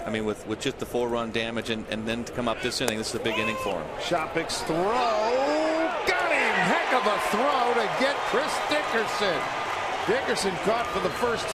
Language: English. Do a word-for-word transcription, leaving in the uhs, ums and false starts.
I mean, with with just the four run damage and and then to come up this inning, this is a big inning for him. Shoppach's throw got him. Heck of a throw to get Chris Dickerson. Dickerson caught for the first